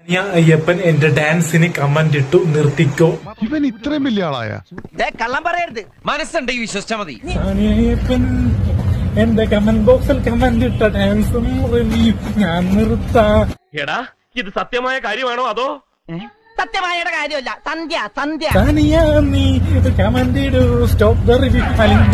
അയ്യപ്പൻ എന്റെ ഡാൻസിന് കമന്റ് ഇട്ടു നിർത്തിക്കോ. ഇവൻ ഇത്രയും വലിയ ആളായ കള്ളം പറയരുത്, മനസ്സുണ്ടെങ്കിൽ വിശ്വസിച്ചാ മതി. അയ്യപ്പൻ എന്റെ കമന്റ് ബോക്സിൽ കമന്റ് ഇട്ട ഡാൻസും റിവ്യൂ ഞാൻ നിർത്താം. എടാ ഇത് സത്യമായ കാര്യമാണോ അതോ സത്യമായ കാര്യമല്ല? സന്ധ്യ സന്ധ്യ സാനിയ നീ കമന്റ് ഇടൂ സ്റ്റോപ്പ് ദ റിവ്യൂ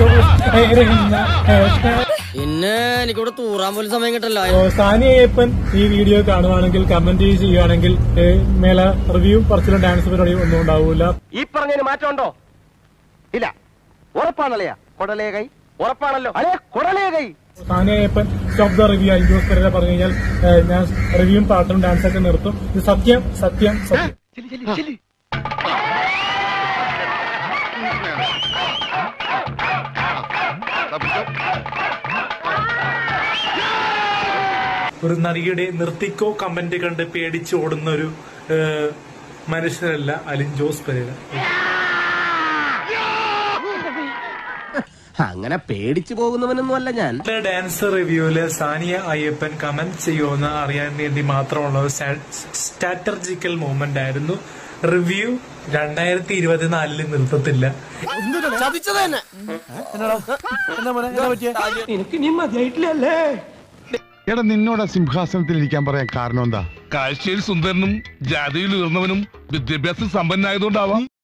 പിന്നെ എനിക്കിവിടെ തൂറാൻ പോലും സമയം കിട്ടല്ലോ. സാനിയ അയ്യപ്പൻ ഈ വീഡിയോ കാണുവാണെങ്കിൽ കമന്റ് ചെയ്യുകയാണെങ്കിൽ മേല റിവ്യൂ പറച്ചിലും ഡാൻസ് പരിപാടിയും ഒന്നും ഉണ്ടാവൂല. ഈ പറഞ്ഞതിന് മാറ്റമുണ്ടോ? ഇല്ല. ഉറപ്പാണല്ലയാ കൊടലേ കൈ? ഉറപ്പാണല്ലോ അല്ലേ കൊടലേ കൈ? Saniya Iyappan stop the review Alijose Perera പറഞ്ഞു കഴിഞ്ഞാൽ ഞാൻ റിവ്യൂവും പാട്ടും ഡാൻസൊക്കെ നിർത്തും. ഇത് സത്യം സത്യം സത്യം. ഒരു നടിയുടെ നിർത്തിക്കോ കമന്റ് കണ്ട് പേടിച്ച് ഓടുന്ന ഒരു മനുഷ്യരല്ല അലിൻ ജോസ് പെരേര. അങ്ങനെ പേടിച്ചു പോകുന്നവനൊന്നും അല്ല ഞാൻ. ഡാൻസ് റിവ്യൂല് സാനിയ അയ്യപ്പൻ കമന്റ് ചെയ്യുമെന്ന് അറിയാൻ വേണ്ടി മാത്രമുള്ള ഒരു സ്ട്രാറ്റജിക്കൽ മൂവ്മെന്റ് ആയിരുന്നു. റിവ്യൂ 2024 നിർത്തത്തില്ല. എടാ നിന്നോട് സിംഹാസനത്തിൽ ഇരിക്കാൻ പറയാൻ കാരണം എന്താ? കാഴ്ചയിൽ സുന്ദരനും ജാതിയിൽ ഉയർന്നവനും വിദ്യാഭ്യാസം സമ്പന്നായതുകൊണ്ടാവാം.